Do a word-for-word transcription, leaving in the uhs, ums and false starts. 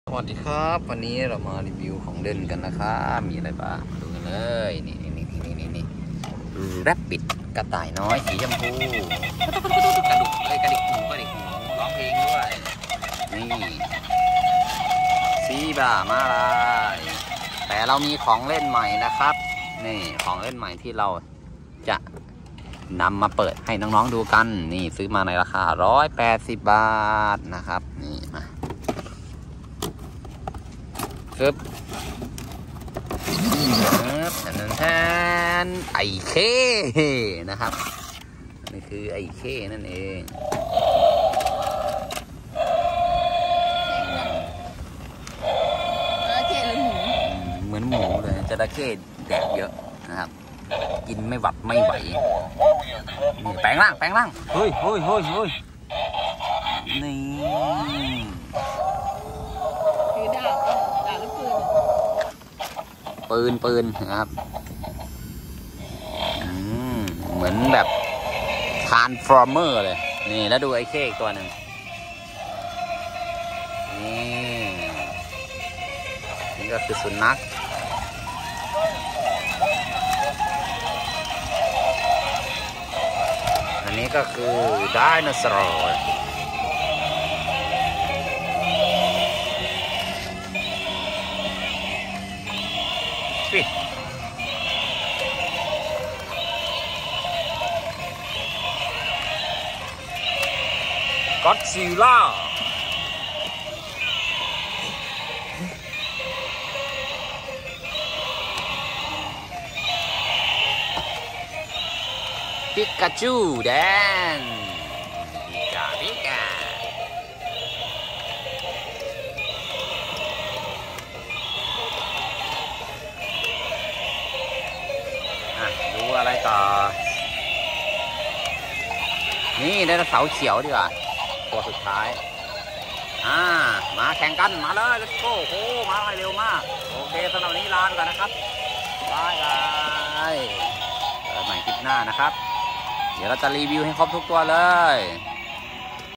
สวัสดีครับวันนี้เรามารีวิวของเล่นกันนะครับมีอะไรบ้างมาดูกันเลยนี่นี่นี่นี่นี่นี่แรปปิดกระต่ายน้อยสีชมพูกระดุกเลยกระดิกหูกระดิกหูร้องเพลงด้วยนี่ซีบามาลายแต่เรามีของเล่นใหม่นะครับนี่ของเล่นใหม่ที่เราจะนำมาเปิดให้น้องๆดูกันนี่ซื้อมาในราคาหนึ่งร้อยแปดสิบบาทนะครับนี่มาปึ๊บแทนแทนไอเคนะครับนี่คือไอเคนั่นเองเหมือนหมูเลยจระเข้แดดเยอะนะครับกินไม่หวัดไม่ไหวนี่แปลงร่างแปลงร่างเฮ้ยเฮ้ยเฮ้ยเฮ้ยนี่คือดาบดาบหรือปืนปืนปืนนะครับเหมือนแบบทานฟอร์เมอร์เลยนี่แล้วดูไอ้เค้กตัวหนึ่งนี่นี่ก็คือสุนัขอันนี้ก็คือไดโนเสาร์ปิดก็อดซิลล่าปิกาจูแดนปิกาปิกาดูอะไรต่อนี่ไดโนเสาร์เขียวดีกว่าตัวสุดท้ายอ่ามาแข่งกันมาเลย let's go โอ้มาเร็วมากโอเคสำหรับวันนี้ลาไปก่อนนะครับบายบายเจอกันใหม่คลิปหน้านะครับเดี๋ยวเราจะรีวิวให้ครบทุกตัวเลย